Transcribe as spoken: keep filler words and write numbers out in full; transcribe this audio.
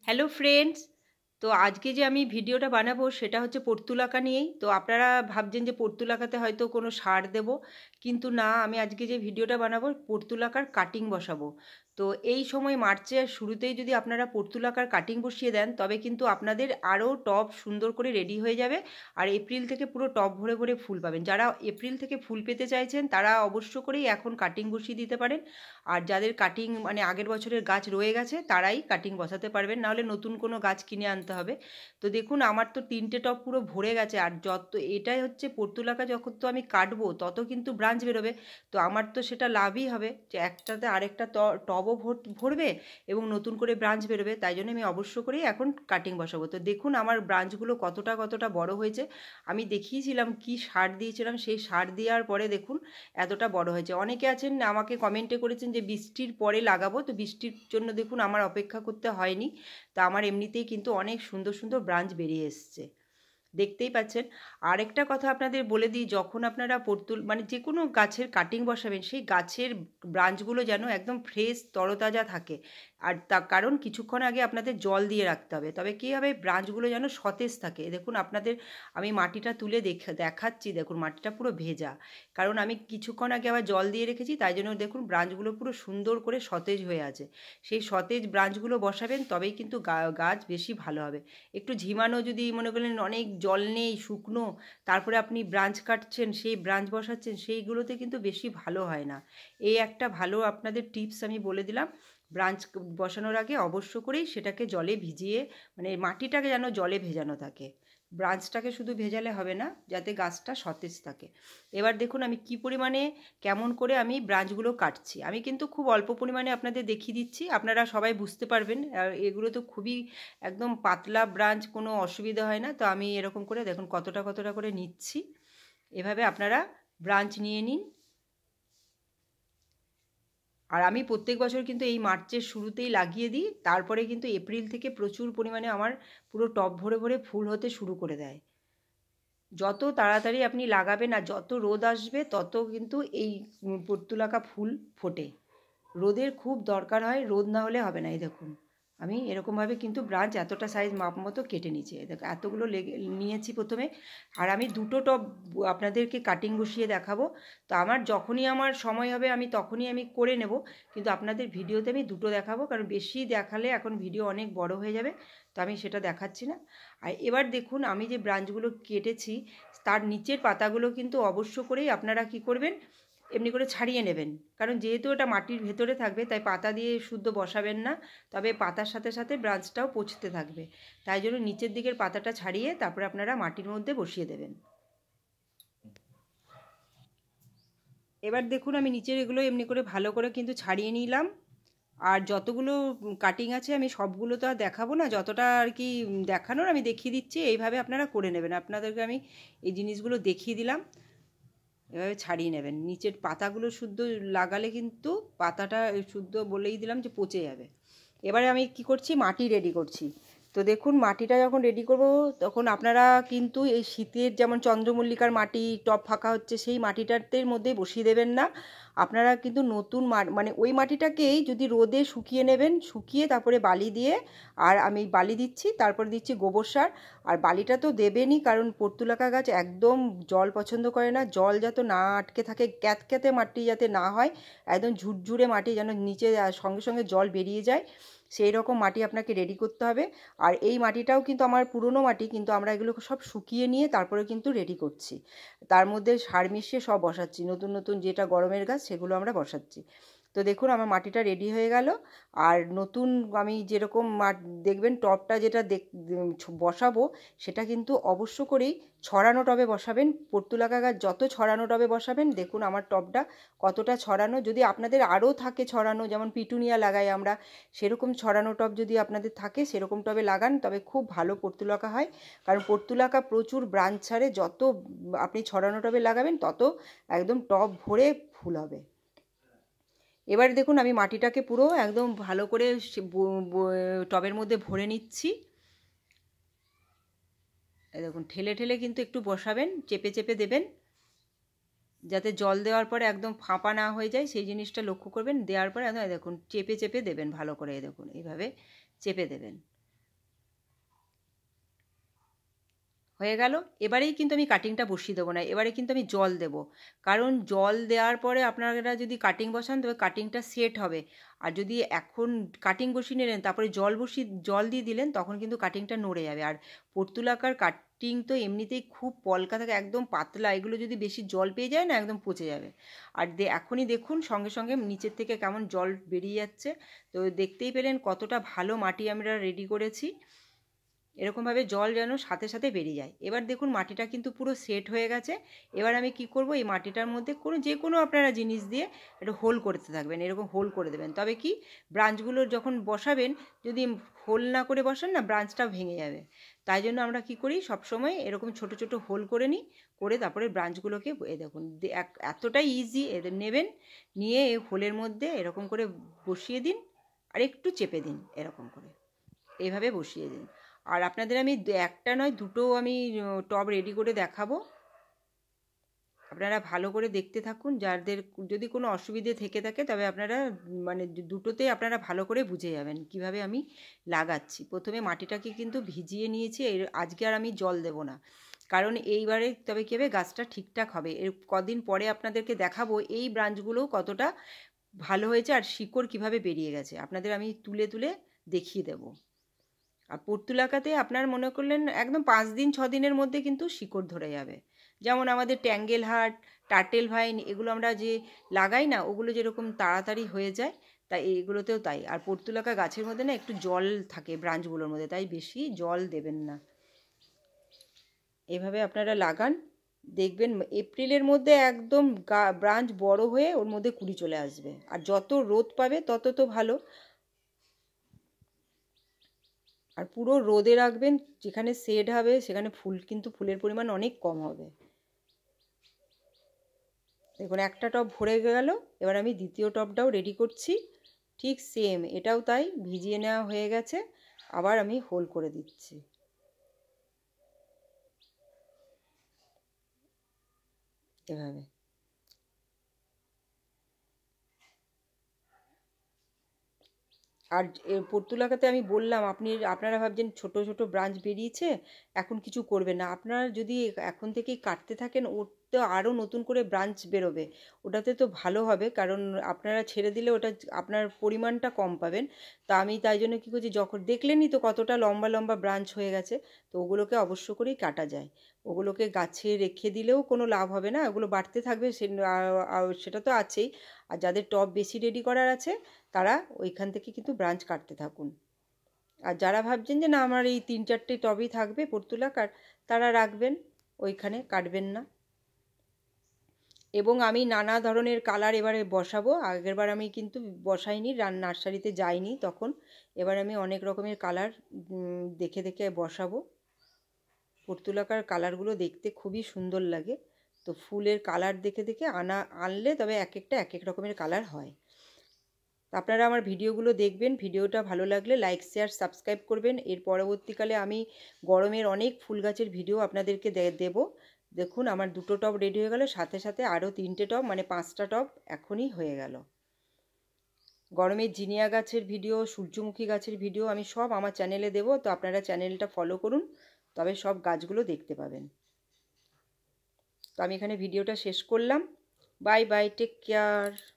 Hello friends, তো আজকে যে আমি ভিডিওটা বানাবো সেটা হচ্ছে পর্তুলাকা নিয়েই। তো আপনারা ভাবছেন যে পর্তুলাকাতে হয়তো কোনো সার দেব, কিন্তু না, আমি আজকে যে ভিডিওটা বানাবো পর্তুলাকার কাটিং বসাবো। তো এই সময় মার্চের শুরুতেই যদি আপনারা পর্তুলাকার কাটিং বসিয়ে দেন তবে কিন্তু আপনাদের আরও টব সুন্দর করে রেডি হয়ে যাবে। আর এপ্রিল থেকে পুরো টব ভরে ভরে ফুল পাবেন। যারা এপ্রিল থেকে ফুল পেতে চাইছেন তারা অবশ্য করেই এখন কাটিং বসিয়ে দিতে পারেন। আর যাদের কাটিং মানে আগের বছরের গাছ রয়ে গেছে তারাই কাটিং বসাতে পারবেন, নাহলে নতুন কোনো গাছ কিনে আনতে হবে। তো দেখুন আমার তো তিনটে টব পুরো ভরে গেছে, আর যত এটাই হচ্ছে পর্তুলাকা, যখন তো আমি কাটবো তত কিন্তু ব্রাঞ্চ বেরোবে। তো আমার তো সেটা লাভই হবে যে একটাতে আরেকটা টবও ভরবে এবং নতুন করে ব্রাঞ্চ বেরোবে। তাই জন্য আমি অবশ্য করেই এখন কাটিং বসাবো। তো দেখুন আমার ব্রাঞ্চগুলো কতটা কতটা বড় হয়েছে। আমি দেখিয়েছিলাম কি সার দিয়েছিলাম, সেই সার দেওয়ার পরে দেখুন এতটা বড় হয়েছে। অনেকে আছেন আমাকে কমেন্টে করেছেন যে বৃষ্টির পরে লাগাবো, তো বৃষ্টির জন্য দেখুন আমার অপেক্ষা করতে হয়নি। তা আমার এমনিতেই কিন্তু অনেক সুন্দর সুন্দর ব্রাঞ্চ বেরিয়ে এসছে, দেখতেই পাচ্ছেন। আরেকটা কথা আপনাদের বলে দিই, যখন আপনারা পর্তুল মানে যে কোনো গাছের কাটিং বসাবেন সেই গাছের ব্রাঞ্চগুলো যেন একদম ফ্রেশ তরতাজা থাকে। আর তা কারণ কিছুক্ষণ আগে আপনাদের জল দিয়ে রাখতে হবে, তবে কী হবে ব্রাঞ্চগুলো যেন সতেজ থাকে। দেখুন আপনাদের আমি মাটিটা তুলে দেখা দেখাচ্ছি, দেখুন মাটিটা পুরো ভেজা, কারণ আমি কিছুক্ষণ আগে আবার জল দিয়ে রেখেছি, তাই জন্য দেখুন ব্রাঞ্চগুলো পুরো সুন্দর করে সতেজ হয়ে আছে। সেই সতেজ ব্রাঞ্চগুলো বসাবেন তবেই কিন্তু গাছ বেশি ভালো হবে। একটু ঝিমানো, যদি মনে করেন অনেক জল নেই শুকনো, তারপরে আপনি ব্রাঞ্চ কাটছেন সেই ব্রাঞ্চ বসাচ্ছেন, সেইগুলোতে কিন্তু বেশি ভালো হয় না। এই একটা ভালো আপনাদের টিপস আমি বলে দিলাম। ব্রাঞ্চ বসানোর আগে অবশ্য করেই সেটাকে জলে ভিজিয়ে, মানে মাটিটাকে যেন জলে ভেজানো থাকে, ব্রাঞ্চটাকে শুধু ভেজালে হবে না, যাতে গাছটা সতেজ থাকে। এবার দেখুন আমি কি পরিমাণে কেমন করে আমি ব্রাঞ্চগুলো কাটছি। আমি কিন্তু খুব অল্প পরিমাণে আপনাদের দেখিয়ে দিচ্ছি, আপনারা সবাই বুঝতে পারবেন। আর এগুলো তো খুবই একদম পাতলা ব্রাঞ্চ, কোনো অসুবিধা হয় না। তো আমি এরকম করে দেখুন কতটা কতটা করে নিচ্ছি, এভাবে আপনারা ব্রাঞ্চ নিয়ে নিন। আর আমি প্রত্যেক বছর কিন্তু এই মার্চের শুরুতেই লাগিয়ে দিই, তারপরে কিন্তু এপ্রিল থেকে প্রচুর পরিমাণে আমার পুরো টব ভরে ভরে ফুল হতে শুরু করে দেয়। যত তাড়াতাড়ি আপনি লাগাবেন আর যত রোদ আসবে তত কিন্তু এই পর্তুলাকা ফুল ফোটে। রোদের খুব দরকার হয়, রোদ না হলে হবে না। এই দেখুন আমি এরকমভাবে কিন্তু ব্রাঞ্চ এতটা সাইজ মাপ মতো কেটে নিয়েছি, দেখো এতগুলো লেগে নিয়েছি প্রথমে। আর আমি দুটো টব আপনাদেরকে কাটিং বসিয়ে দেখাবো। তো আমার যখনই আমার সময় হবে আমি তখনই আমি করে নেব, কিন্তু আপনাদের ভিডিওতে আমি দুটো দেখাবো, কারণ বেশি দেখালে এখন ভিডিও অনেক বড় হয়ে যাবে, তো আমি সেটা দেখাচ্ছি না। আর এবার দেখুন আমি যে ব্রাঞ্চগুলো কেটেছি তার নিচের পাতাগুলো কিন্তু অবশ্য করেই আপনারা কি করবেন, এমনি করে ছাড়িয়ে নেবেন। কারণ যেহেতু এটা মাটির ভেতরে থাকবে তাই পাতা দিয়ে শুদ্ধ বসাবেন না, তবে পাতার সাথে সাথে ব্রাঞ্চটাও পচতে থাকবে। তাই জন্য নিচের দিকের পাতাটা ছাড়িয়ে তারপরে আপনারা মাটির মধ্যে বসিয়ে দেবেন। এবার দেখুন আমি নিচের এগুলো এমনি করে ভালো করে কিন্তু ছাড়িয়ে নিলাম। আর যতগুলো কাটিং আছে আমি সবগুলো তো আর দেখাবো না, যতটা আর কি দেখানোর আমি দেখিয়ে দিচ্ছি। এইভাবে আপনারা করে নেবেন, আপনাদেরকে আমি এই জিনিসগুলো দেখিয়ে দিলাম। এভাবে ছাড়িয়ে নেবেন, নিচের পাতাগুলো শুদ্ধ লাগালে কিন্তু পাতাটা শুদ্ধ বলেই দিলাম যে পচে যাবে। এবারে আমি কি করছি, মাটি রেডি করছি। তো দেখুন মাটিটা যখন রেডি করব তখন আপনারা কিন্তু এই শীতের যেমন চন্দ্রমল্লিকার মাটি টব ফাঁকা হচ্ছে সেই মাটিটাতে মধ্যে বসিয়ে দেবেন না। আপনারা কিন্তু নতুন মানে ওই মাটিটাকেই যদি রোদে শুকিয়ে নেবেন, শুকিয়ে তারপরে বালি দিয়ে, আর আমি বালি দিচ্ছি, তারপরে দিচ্ছি গোবর সার। আর বালিটা তো দেবেনই, কারণ পর্তুলাকা গাছ একদম জল পছন্দ করে না, জল যাতে না আটকে থাকে, ক্যাতক্যাতে মাটি যাতে না হয়, একদম ঝুরঝুরে মাটি যেন নিচে সঙ্গে সঙ্গে জল বেরিয়ে যায়, সেই রকম মাটি আপনাকে রেডি করতে হবে। আর এই মাটিটাও কিন্তু আমার পুরনো মাটি, কিন্তু আমরা এগুলো সব শুকিয়ে নিয়ে তারপরে কিন্তু রেডি করছি, তার মধ্যে সার মিশিয়ে সব বসাচ্ছি, নতুন নতুন যেটা গরমের গাছ সেগুলো আমরা বসাচ্ছি। তো দেখুন আমার মাটিটা রেডি হয়ে গেল। আর নতুন আমি যেরকম মাঠ দেখবেন টবটা যেটা দেখ বসাবো সেটা কিন্তু অবশ্য করেই ছড়ানো টবে বসাবেন। পর্তুলাকা গাছ যত ছড়ানো টবে বসাবেন, দেখুন আমার টবটা কতটা ছড়ানো। যদি আপনাদের আরও থাকে ছড়ানো, যেমন পিটুনিয়া লাগাই আমরা, সেরকম ছড়ানো টব যদি আপনাদের থাকে সেরকম টবে লাগান, তবে খুব ভালো পর্তুলাকা হয়। কারণ পর্তুলাকা প্রচুর ব্রাঞ্চ ছাড়ে, যত আপনি ছড়ানো টবে লাগাবেন তত একদম টব ভরে ফুল হবে। এবার দেখুন আমি মাটিটাকে পুরো একদম ভালো করে টবের মধ্যে ভরে নিচ্ছি। দেখুন ঠেলে ঠেলে কিন্তু একটু বসাবেন, চেপে চেপে দেবেন, যাতে জল দেওয়ার পরে একদম ফাঁপা না হয়ে যায়, সেই জিনিসটা লক্ষ্য করবেন। দেওয়ার পরে একদম দেখুন চেপে চেপে দেবেন ভালো করে, দেখুন এইভাবে চেপে দেবেন। হয়ে গেল। এবারেই কিন্তু আমি কাটিংটা বসিয়ে দেবো না, এবারে কিন্তু আমি জল দেব। কারণ জল দেওয়ার পরে আপনারা যদি কাটিং বসান তবে কাটিংটা সেট হবে। আর যদি এখন কাটিং বসিয়ে নিলেন তারপরে জল বসিয়ে জল দিয়ে দিলেন তখন কিন্তু কাটিংটা নড়ে যাবে। আর পর্তুলাকার কাটিং তো এমনিতেই খুব পলকা থাকে, একদম পাতলা, এগুলো যদি বেশি জল পেয়ে যায় না একদম পচে যাবে। আর দে এখনই দেখুন সঙ্গে সঙ্গে নিচের থেকে কেমন জল বেরিয়ে যাচ্ছে। তো দেখতেই পেলেন কতটা ভালো মাটি আমরা রেডি করেছি। এরকমভাবে জল যেন সাথে সাথে বেরিয়ে যায়। এবার দেখুন মাটিটা কিন্তু পুরো সেট হয়ে গেছে। এবার আমি কি করব, এই মাটিটার মধ্যে কোনো যে কোনো আপনারা জিনিস দিয়ে একটু হোল করতে থাকবেন, এরকম হোল করে দেবেন। তবে কি ব্রাঞ্চগুলো যখন বসাবেন যদি হোল না করে বসান না ব্রাঞ্চটা ভেঙে যাবে। তাই জন্য আমরা কি করি সবসময় এরকম ছোট ছোট হোল করে নিই, করে তারপরে ব্রাঞ্চগুলোকে এ দেখুন এতটাই ইজি, এদের নেবেন নিয়ে এই হোলের মধ্যে এরকম করে বসিয়ে দিন আর একটু চেপে দিন, এরকম করে এইভাবে বসিয়ে দিন। আর আপনাদের আমি একটা নয় দুটো আমি টব রেডি করে দেখাবো, আপনারা ভালো করে দেখতে থাকুন। যাদের যদি কোনো অসুবিধে থেকে থাকে তবে আপনারা মানে দুটোতেই আপনারা ভালো করে বুঝে যাবেন কিভাবে আমি লাগাচ্ছি। প্রথমে মাটিটাকে কিন্তু ভিজিয়ে নিয়েছি, আজকে আর আমি জল দেব না, কারণ এইবারে তবে কী হবে গাছটা ঠিকঠাক হবে। এর কদিন পরে আপনাদেরকে দেখাবো এই ব্রাঞ্চগুলো কতটা ভালো হয়েছে আর শিকড় কিভাবে বেরিয়ে গেছে আপনাদের আমি তুলে তুলে দেখিয়ে দেবো। আর পর্তুলাকাতে আপনার মনে করলেন একদম পাঁচ দিন ছ দিনের মধ্যে কিন্তু শিকড় ধরে যাবে। যেমন আমাদের ট্যাঙ্গেল হার্ট, টার্টেল ভাইন এগুলো আমরা যে লাগাই না ওগুলো যেরকম তাড়াতাড়ি হয়ে যায়, তাই এইগুলোতেও তাই। আর পর্তুলাকা গাছের মধ্যে না একটু জল থাকে ব্রাঞ্চগুলোর মধ্যে, তাই বেশি জল দেবেন না। এভাবে আপনারা লাগান, দেখবেন এপ্রিলের মধ্যে একদম গা ব্রাঞ্চ বড় হয়ে ওর মধ্যে কুড়ি চলে আসবে। আর যত রোদ পাবে তত তো ভালো। আর পুরো রোদে রাখবেন, যেখানে শেড হবে সেখানে ফুল কিন্তু ফুলের পরিমাণ অনেক কম হবে। দেখুন একটা টব ভরে গেল, এবার আমি দ্বিতীয় টবটাও রেডি করছি। ঠিক সেম এটাও তাই, ভিজিয়ে নেওয়া হয়ে গেছে, আবার আমি হোল করে দিচ্ছি এভাবে। আর পর্তুলাকাতে আমি বললাম আপনি আপনারা ভাবছেন ছোট ছোট ব্রাঞ্চ বেরিয়েছে এখন কিছু করবেন না, আপনারা যদি এখন থেকেই কাটতে থাকেন ওর তো আরও নতুন করে ব্রাঞ্চ বেরোবে, ওটাতে তো ভালো হবে। কারণ আপনারা ছেড়ে দিলে ওটা আপনার পরিমাণটা কম পাবেন। তা আমি তাই জন্য কী করছি, যখন দেখলেনই তো কতটা লম্বা লম্বা ব্রাঞ্চ হয়ে গেছে, তো ওগুলোকে অবশ্য করেই কাটা যায়। ওগুলোকে গাছে রেখে দিলেও কোনো লাভ হবে না, ওগুলো বাড়তে থাকবে সেটা তো আছেই। আর যাদের টব বেশি রেডি করার আছে তারা ওইখান থেকে কিন্তু ব্রাঞ্চ কাটতে থাকুন। আর যারা ভাবছেন যে না আমার এই তিন চারটে টবই থাকবে পর্তুলাকার, তারা রাখবেন, ওইখানে কাটবেন না। এবং আমি নানা ধরনের কালার এবারে বসাবো, আগেরবার আমি কিন্তু বসাইনি, নার্সারিতে যাইনি তখন। এবার আমি অনেক রকমের কালার দেখে দেখে বসাবো। পর্তুলাকার কালারগুলো দেখতে খুবই সুন্দর লাগে, তো ফুলের কালার দেখে দেখে আনা আনলে তবে এক একটা এক এক রকমের কালার হয়। আপনারা আমার ভিডিওগুলো দেখবেন, ভিডিওটা ভালো লাগলে লাইক শেয়ার সাবস্ক্রাইব করবেন। এর পরবর্তীকালে আমি গরমের অনেক ফুল গাছের ভিডিও আপনাদেরকে দেব। দেখুন আমার দুটো টব রেডি হয়ে গেল, সাথে সাথে আরও তিনটে টব মানে পাঁচটা টব এখনই হয়ে গেল। গরমের জিনিয়া গাছের ভিডিও, সূর্যমুখী গাছের ভিডিও আমি সব আমার চ্যানেলে দেব, তো আপনারা চ্যানেলটা ফলো করুন, তবে সব গাছগুলো দেখতে পাবেন। তো আমি এখানে ভিডিওটা শেষ করলাম। Bye bye, take care.